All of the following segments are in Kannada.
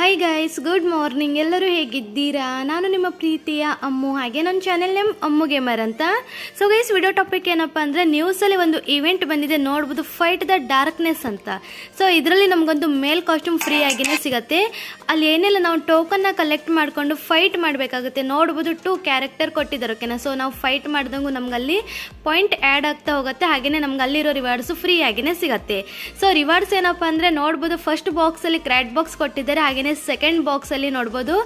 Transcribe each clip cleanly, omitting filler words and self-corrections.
Hi guys, good morning. ಎಲ್ಲರೂ ಹೇಗಿದ್ದೀರಾ? ನಾನು ನಿಮ್ಮ ಪ್ರೀತಿಯ ಅಮ್ಮು, ಹಾಗೆ ನನ್ನ ಚಾನೆಲ್ ನೇಮ್ ಅಮ್ಮು ಗೇಮರ್ ಅಂತ. ಸೊ ಗೈಸ್, ವಿಡಿಯೋ ಟಾಪಿಕ್ ಏನಪ್ಪ ಅಂದರೆ, ನ್ಯೂಸಲ್ಲಿ ಒಂದು ಇವೆಂಟ್ ಬಂದಿದೆ ನೋಡ್ಬೋದು, ಫೈಟ್ ದ ಡಾರ್ಕ್ನೆಸ್ ಅಂತ. ಸೊ ಇದರಲ್ಲಿ ನಮಗೊಂದು ಮೇಲ್ ಕಾಸ್ಟ್ಯೂಮ್ ಫ್ರೀ ಆಗಿನೇ ಸಿಗುತ್ತೆ. ಅಲ್ಲಿ ಏನೆಲ್ಲ ನಾವು ಟೋಕನ್ನ ಕಲೆಕ್ಟ್ ಮಾಡಿಕೊಂಡು ಫೈಟ್ ಮಾಡಬೇಕಾಗುತ್ತೆ. ನೋಡ್ಬೋದು 2 ಕ್ಯಾರೆಕ್ಟರ್ ಕೊಟ್ಟಿದ್ದಾರೆ, ಓಕೆನಾ. ಸೊ ನಾವು ಫೈಟ್ ಮಾಡಿದಂಗೂ ನಮಗಲ್ಲಿ ಪಾಯಿಂಟ್ ಆ್ಯಡ್ ಆಗ್ತಾ ಹೋಗುತ್ತೆ, ಹಾಗೆಯೇ ನಮ್ಗೆ ಅಲ್ಲಿರೋ ರಿವಾರ್ಡ್ಸು ಫ್ರೀ ಆಗಿನೇ ಸಿಗುತ್ತೆ. ಸೊ ರಿವಾರ್ಡ್ಸ್ ಏನಪ್ಪ ಅಂದರೆ ನೋಡ್ಬೋದು, ಫಸ್ಟ್ ಬಾಕ್ಸಲ್ಲಿ ಕ್ರ್ಯಾಟ್ ಬಾಕ್ಸ್ ಕೊಟ್ಟಿದ್ದಾರೆ, ಹಾಗೆ ಸೆಕೆಂಡ್ ಬಾಕ್ಸ್ ಅಲ್ಲಿ ನೋಡಬಹುದು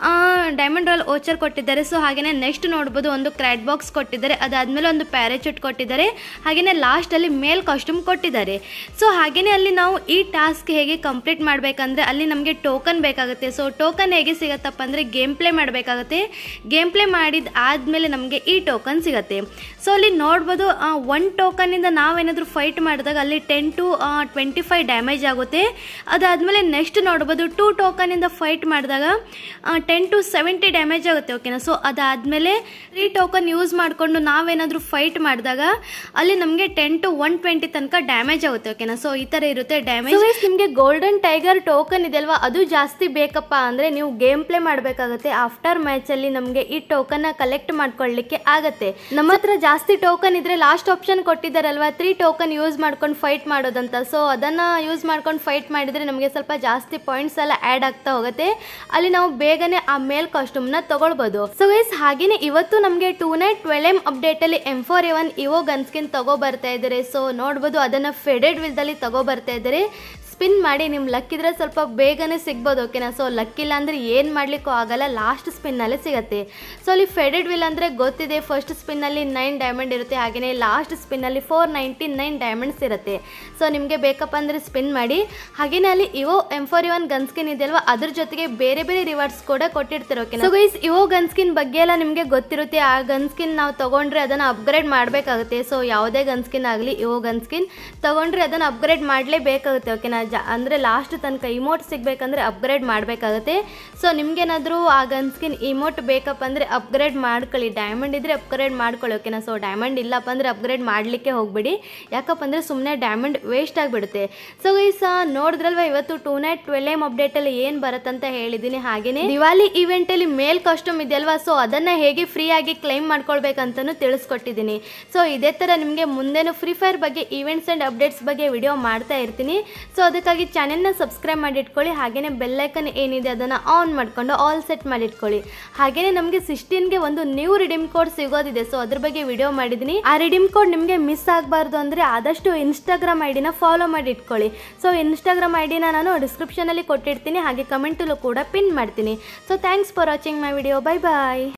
ಡೈಮಂಡ್ ರಾಯಲ್ ವೋಚರ್ ಕೊಟ್ಟಿದ್ದಾರೆ. ಸೊ ಹಾಗೇನೆ ನೆಕ್ಸ್ಟ್ ನೋಡಬಹುದು ಒಂದು ಕ್ರ್ಯಾಟ್ ಬಾಕ್ಸ್ ಕೊಟ್ಟಿದ್ದಾರೆ, ಅದಾದ್ಮೇಲೆ ಒಂದು ಪ್ಯಾರಾಚೂಟ್ ಕೊಟ್ಟಿದ್ದಾರೆ, ಹಾಗೇನೆ ಲಾಸ್ಟ್ ಅಲ್ಲಿ ಮೇಲ್ ಕಾಸ್ಟ್ಯೂಮ್ ಕೊಟ್ಟಿದ್ದಾರೆ. ಸೊ ಹಾಗೇನೆ ಅಲ್ಲಿ ನಾವು ಈ ಟಾಸ್ಕ್ ಹೇಗೆ ಕಂಪ್ಲೀಟ್ ಮಾಡಬೇಕಂದ್ರೆ ಅಲ್ಲಿ ನಮಗೆ ಟೋಕನ್ ಬೇಕಾಗುತ್ತೆ. ಸೊ ಟೋಕನ್ ಹೇಗೆ ಸಿಗತ್ತಪ್ಪ ಅಂದ್ರೆ ಗೇಮ್ ಪ್ಲೇ ಮಾಡಬೇಕಾಗುತ್ತೆ. ಗೇಮ್ ಪ್ಲೇ ಮಾಡಿದ ಆದ್ಮೇಲೆ ನಮಗೆ ಈ ಟೋಕನ್ ಸಿಗತ್ತೆ. ಸೊ ಅಲ್ಲಿ ನೋಡ್ಬೋದು 1 ಟೋಕನ್ ಇಂದ ನಾವೇನಾದ್ರೂ ಫೈಟ್ ಮಾಡಿದಾಗ ಅಲ್ಲಿ 10 to 25 ಡ್ಯಾಮೇಜ್ ಆಗುತ್ತೆ. ಅದಾದ್ಮೇಲೆ ನೆಕ್ಸ್ಟ್ ನೋಡ್ಬೋದು 2 ಟೋಕನ್ ಇಂದ ಫೈಟ್ ಮಾಡಿದಾಗ 10 to 70 ಡ್ಯಾಮೇಜ್ ಆಗುತ್ತೆ, ಓಕೆನಾ. ಸೊ ಅದಾದ್ಮೇಲೆ 3 ಟೋಕನ್ ಯೂಸ್ ಮಾಡಿಕೊಂಡು ನಾವೇನಾದ್ರೂ ಫೈಟ್ ಮಾಡಿದಾಗ ಅಲ್ಲಿ ನಮಗೆ 10 to 120 ತನಕ ಡ್ಯಾಮೇಜ್ ಆಗುತ್ತೆ, ಓಕೆನಾ. ಸೊ ಈ ತರ ಇರುತ್ತೆ ಡ್ಯಾಮೇಜ್. ನಿಮಗೆ ಗೋಲ್ಡನ್ ಟೈಗರ್ ಟೋಕನ್ ಇದೆ ಅಲ್ವಾ, ಅದು ಜಾಸ್ತಿ ಬೇಕಪ್ಪ ಅಂದ್ರೆ ನೀವು ಗೇಮ್ ಪ್ಲೇ ಮಾಡಬೇಕಾಗುತ್ತೆ. ಆಫ್ಟರ್ ಮ್ಯಾಚ್ ಅಲ್ಲಿ ನಮಗೆ ಈ ಟೋಕನ್ ಕಲೆಕ್ಟ್ ಮಾಡ್ಕೊಳ್ಳಿಕ್ಕೆ ಆಗತ್ತೆ. ನಮ್ಮ ಹತ್ರ ಜಾಸ್ತಿ ಟೋಕನ್ ಇದ್ರೆ ಲಾಸ್ಟ್ ಆಪ್ಷನ್ ಕೊಟ್ಟಿದ್ದಾರಲ್ವಾ, 3 ಟೋಕನ್ ಯೂಸ್ ಮಾಡ್ಕೊಂಡು ಫೈಟ್ ಮಾಡೋದಂತ. ಸೊ ಅದನ್ನ ಯೂಸ್ ಮಾಡ್ಕೊಂಡು ಫೈಟ್ ಮಾಡಿದ್ರೆ ನಮಗೆ ಸ್ವಲ್ಪ ಜಾಸ್ತಿ ಪಾಯಿಂಟ್ಸ್ ಎಲ್ಲ ಆ್ಯಡ್ ಆಗ್ತಾ ಹೋಗುತ್ತೆ. ಅಲ್ಲಿ ನಾವು ಬೇಗನೆ ಆ ಮೇಲ್ ಕಾಸ್ಟ್ಯೂಮ್ ನ ತಗೊಳ್ಬಹುದು. ಸೊ ಗೈಸ್, ಹಾಗೇನೆ ಇವತ್ತು ನಮಗೆ 2 night 12M ಅಪ್ಡೇಟ್ ಅಲ್ಲಿ M4A1 ಇವೋ ಗನ್ ಸ್ಕಿನ್ ತಗೋ ಬರ್ತಾ ಇದ್ದಾರೆ. ಸೊ ನೋಡ್ಬೋದು ಅದನ್ನ ಫೆಡೆಡ್ ವಿಲ್ದಲ್ಲಿ ತಗೋ ಬರ್ತಾ ಇದ್ದಾರೆ. ಸ್ಪಿನ್ ಮಾಡಿ ನಿಮ್ ಲಕ್ ಇದ್ರೆ ಸ್ವಲ್ಪ ಬೇಗನೆ ಸಿಗ್ಬೋದು, ಓಕೆನಾ. ಸೊ ಲಕ್ ಇಲ್ಲ ಅಂದ್ರೆ ಏನ್ ಮಾಡ್ಲಿಕ್ಕೂ ಆಗಲ್ಲ, ಲಾಸ್ಟ್ ಸ್ಪಿನ್ ಅಲ್ಲೇ ಸಿಗತ್ತೆ. ಸೊ ಅಲ್ಲಿ ಫೆಡೆಡ್ ವಿಲ್ ಅಂದ್ರೆ ಗೊತ್ತಿದೆ, ಫಸ್ಟ್ ಸ್ಪಿನ್ ಅಲ್ಲಿ 9 ಡೈಮಂಡ್ ಇರುತ್ತೆ, ಹಾಗೇನೆ ಲಾಸ್ಟ್ ಸ್ಪಿನ್ ಅಲ್ಲಿ 499 ಡೈಮಂಡ್ಸ್ ಇರುತ್ತೆ. ಸೊ ನಿಮ್ಗೆ ಬೇಕಪ್ಪ ಅಂದ್ರೆ ಸ್ಪಿನ್ ಮಾಡಿ. ಹಾಗೇನೆ ಅಲ್ಲಿ ಇವೋ M4A1 ಗನ್ ಸ್ಕಿನ್ ಇದೆ ಅಲ್ವಾ, ಅದ್ರ ಜೊತೆಗೆ ಬೇರೆ ಬೇರೆ ರಿವಾರ್ಡ್ಸ್ ಕೂಡ ಕೊಟ್ಟಿರ್ತಾರೆ, ಓಕೆನಾ. So guys, evo gun skin ಬಗ್ಗೆ ಎಲ್ಲ ನಿಮ್ಗೆ ಗೊತ್ತಿರುತ್ತೆ. ಆ ಗನ್ ಸ್ಕಿನ್ ನಾವು ತಗೊಂಡ್ರೆ ಅದನ್ನ ಅಪ್ಗ್ರೇಡ್ ಮಾಡ್ಬೇಕಾಗುತ್ತೆ. ಸೊ ಯಾವುದೇ ಗನ್ ಸ್ಕಿನ್ ಆಗಲಿ ಇವೋ ಗನ್ ಸ್ಕಿನ್ ತಗೊಂಡ್ರೆ ಅದನ್ನ ಅಪ್ಗ್ರೇಡ್ ಮಾಡ್ಲೇಬೇಕಾಗುತ್ತೆ, ಓಕೆನಾ. ಅಂದ್ರೆ ಲಾಸ್ಟ್ ತನಕ ಇಮೋಟ್ ಸಿಗ್ಬೇಕಂದ್ರೆ ಅಪ್ಗ್ರೇಡ್ ಮಾಡಬೇಕಾಗುತ್ತೆ. ಸೊ ನಿಮ್ಗೇನಾದ್ರೂ ಆ ಗನ್ ಸ್ಕಿನ್ ಇಮೋಟ್ ಬೇಕಪ್ಪ ಅಂದ್ರೆ ಅಪ್ಗ್ರೇಡ್ ಮಾಡ್ಕೊಳ್ಳಿ. ಡೈಮಂಡ್ ಇದ್ರೆ ಅಪ್ಗ್ರೇಡ್ ಮಾಡ್ಕೊಳ್ಳಿ, ಓಕೆನಾ. ಸೊ ಡೈಮಂಡ್ ಇಲ್ಲಪ್ಪ ಅಂದ್ರೆ ಅಪ್ಗ್ರೇಡ್ ಮಾಡ್ಲಿಕ್ಕೆ ಹೋಗ್ಬಿಡಿ, ಯಾಕಪ್ಪ ಅಂದ್ರೆ ಸುಮ್ಮನೆ ಡೈಮಂಡ್ ವೇಸ್ಟ್ ಆಗಿಬಿಡುತ್ತೆ. ಸೊ ಗೈಸ್, ನೋಡಿದ್ರಲ್ವಾ ಇವತ್ತು 2 night 12M ಅಪ್ಡೇಟ್ ಅಲ್ಲಿ ಏನ್ ಬರುತ್ತಂತ ಹೇಳಿದೀನಿ. ಹಾಗೇನೆ ದಿವಾಲಿ ಇವೆಂಟ್ ಅಲ್ಲಿ ಮೇಲ್ ಕಾಸ್ಟ್ಯೂಮ್ ಇದೆಯಲ್ವಾ, ಸೊ ಅದನ್ನ ಹೇಗೆ ಫ್ರೀ ಆಗಿ ಕ್ಲೈಮ್ ಮಾಡ್ಕೊಳ್ಬೇಕಂತಾನು ತಿಳಿಸ್ಕೊಟ್ಟಿದ್ದೀನಿ. ಸೊ ಇದೇ ತರ ನಿಮ್ಗೆ ಮುಂದೆನೂ ಫ್ರೀ ಫೈರ್ ಬಗ್ಗೆ ಈವೆಂಟ್ಸ್ ಅಂಡ್ ಅಪ್ಡೇಟ್ಸ್ ಬಗ್ಗೆ ವಿಡಿಯೋ ಮಾಡ್ತಾ ಇರ್ತೀನಿ. ಸೊ ಅದಕ್ಕಾಗಿ ಚಾನೆಲ್ನ ಸಬ್ಸ್ಕ್ರೈಬ್ ಮಾಡಿಟ್ಕೊಳ್ಳಿ. ಹಾಗೇನೆ ಬೆಲ್ ಐಕನ್ ಏನಿದೆ ಅದನ್ನ ಆನ್ ಮಾಡ್ಕೊಂಡು ಆಲ್ ಸೆಟ್ ಮಾಡಿಟ್ಕೊಳ್ಳಿ. ಹಾಗೇನೆ ನಮಗೆ 16ಗೆ ಒಂದು ನ್ಯೂ ರಿಡೀಮ್ ಕೋಡ್ ಸಿಗೋದಿದೆ. ಸೊ ಅದ್ರ ಬಗ್ಗೆ ವಿಡಿಯೋ ಮಾಡಿದೀನಿ. ಆ ರಿಡೀಮ್ ಕೋಡ್ ನಿಮಗೆ ಮಿಸ್ ಆಗಬಾರ್ದು ಅಂದ್ರೆ ಆದಷ್ಟು ಇನ್ಸ್ಟಾಗ್ರಾಮ್ ಐಡಿನ ಫಾಲೋ ಮಾಡಿ ಇಟ್ಕೊಳ್ಳಿ. ಸೊ ಇನ್ಸ್ಟಾಗ್ರಾಮ್ ಐಡಿನ ನಾನು ಡಿಸ್ಕ್ರಿಪ್ಷನ್ ಅಲ್ಲಿ ಕೊಟ್ಟಿರ್ತೀನಿ, ಹಾಗೆ ಕಮೆಂಟಲ್ಲೂ ಕೂಡ ಪಿನ್ ಮಾಡ್ತೀನಿ. So thanks for watching my video. Bye bye.